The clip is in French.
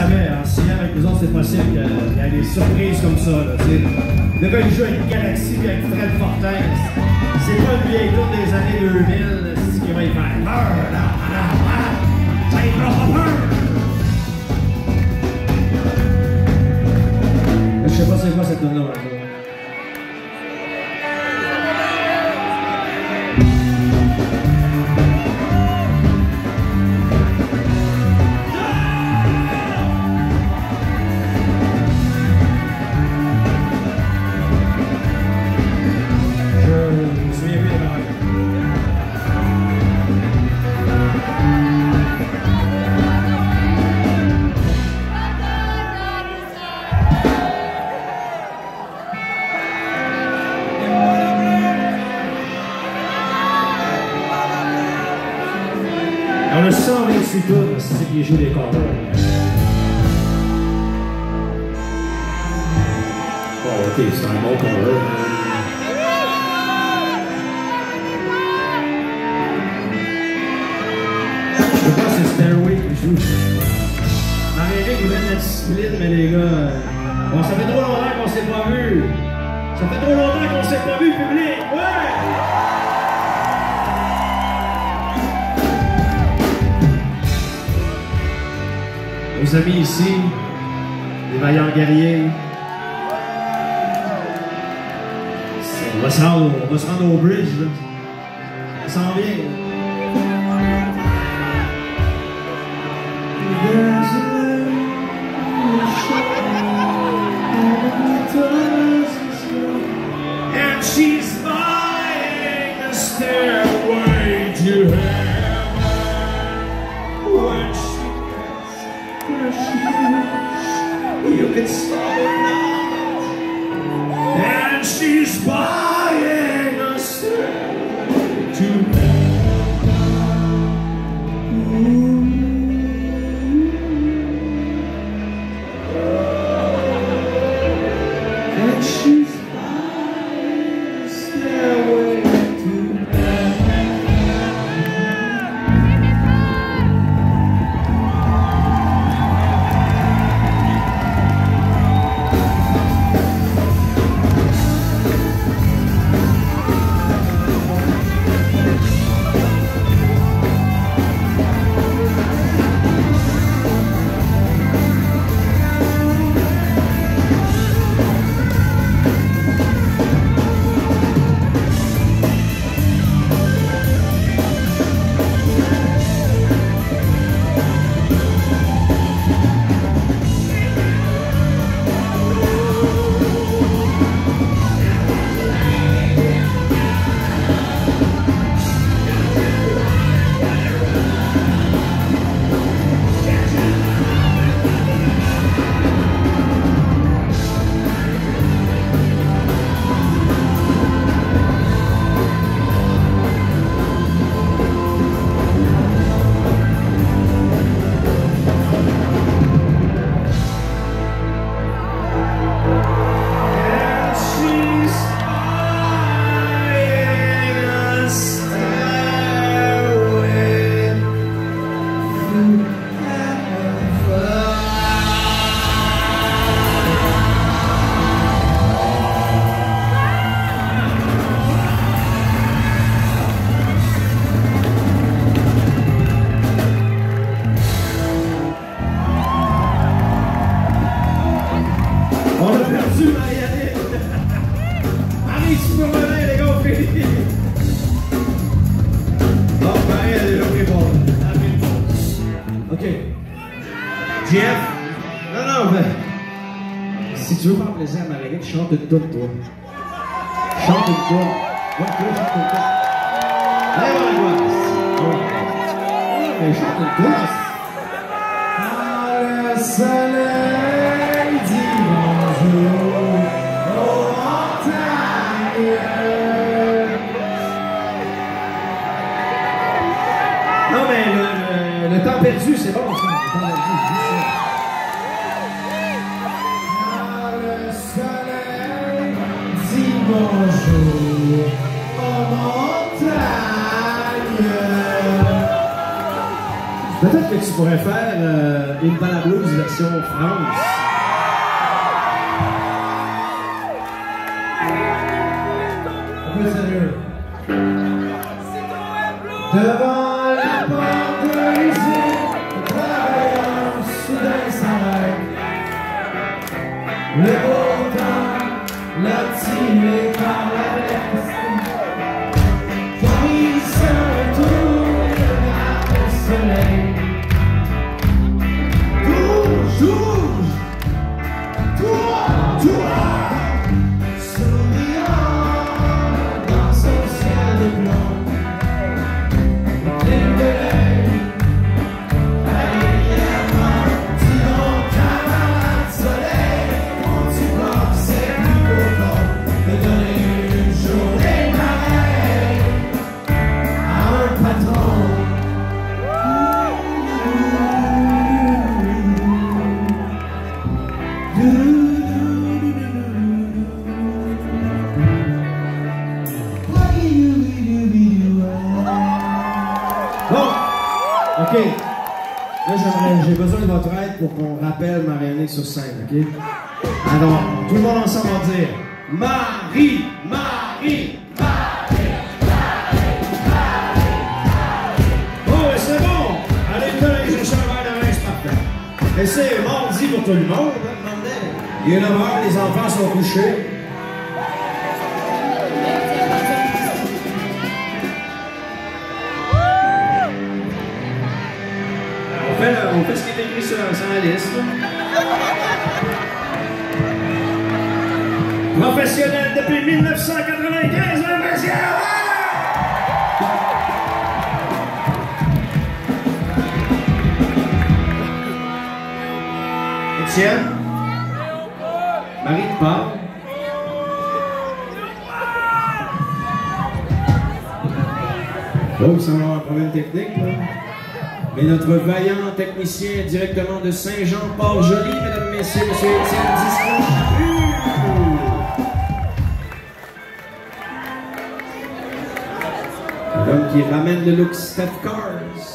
savais, en signant avec nous autres, c'est possible qu'il y ait des surprises comme ça. Là, le gars, il joue avec Galaxy et avec Fred Fortin. C'est pas une vieille tour des années 2000, c'est ce qui va y faire. Ça y fera peur! Je sais pas c'est quoi cette tune-là. On a 128 tours, c'est qui joue les cordes. Bon, ok, c'est un bon cover. Je sais pas si c'est Stairway qui joue. Marie-Éric vous donne la discipline, mais les gars, bon, ça fait trop longtemps qu'on s'est pas vu. Ça fait trop longtemps qu'on s'est pas vu, public. Ouais! Nos amis ici, les vaillants guerriers. On va se rendre au bridge, là. Ça s'en vient. And she's buying a stairway to heaven. When you can stop her now. And she's buying a stairway to heaven. And she's buying a stairway to on a perdu Marie-Éric. Marie, tu peux revenir, les gars, on fait. Bon, Marie, elle est là, OK. Jeff. Non, mais. Si tu veux faire plaisir à Marie-Éric, chante une toune, toi. Chante une toune. Ouais, toi, chante une toune. Allez, Marie-Éric. Mais chante une toune. Quand le soleil dit bonjour aux montagnes. Non, mais le temps perdu, c'est bon, ça. Le temps perdu, c'est ça. Quand le soleil dit bonjour aux montagnes. Peut-être que tu pourrais faire une Impala Blues version France. Un peu sérieux. Devant la porte de l'usine, le travailleur soudain s'arrête. Le beau temps l'a tiré par la veste. Quand il se retourne vers le soleil, toujours, souriant dans son ciel de blanc. Bon, ok. Là, j'ai besoin de votre aide pour qu'on rappelle Marie-Annick sur scène, ok? Alors, tout le monde ensemble va dire Marie, Marie, Marie, Marie, Marie, Marie. Oh, c'est bon! Allez, tenez, j'ai un verre de vin, c'est parfait. Et c'est mardi pour tout le monde, hein, il est 9 h, les enfants sont couchés. On fait ce qui est écrit sur la liste. Professionnel depuis 1995, monsieur! Étienne? Marie de Paul? Oh, ça va avoir un problème technique, là. Mais notre vaillant technicien directement de Saint-Jean-Port-Joli, mesdames, messieurs, monsieur Étienne Disco. L'homme qui ramène le look Steph Cars.